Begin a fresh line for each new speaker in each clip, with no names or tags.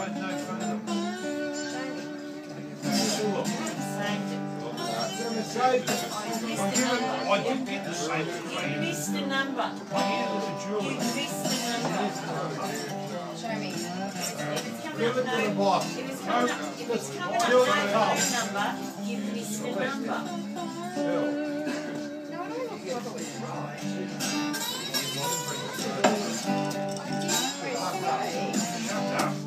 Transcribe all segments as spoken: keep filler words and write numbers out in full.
You missed the number. You missed the number. Show me. If it's coming up no, if it's coming up, if it's coming up no phone number, you've missed the number. No, I don't know if it was right. I did press play. Shut up.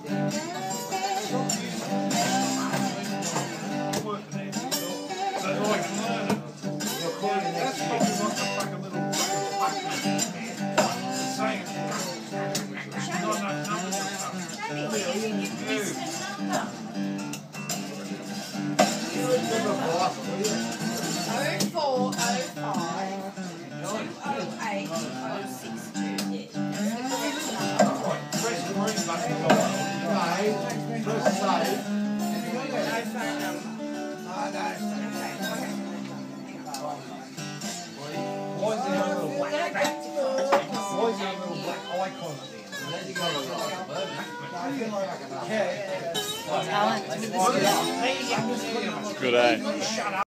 Good, eh?